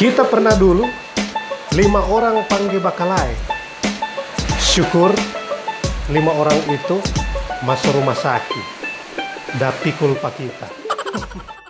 Kita pernah dulu 5 orang panggil bakalai. Syukur 5 orang itu masuk rumah sakit. Da pikul pak kita.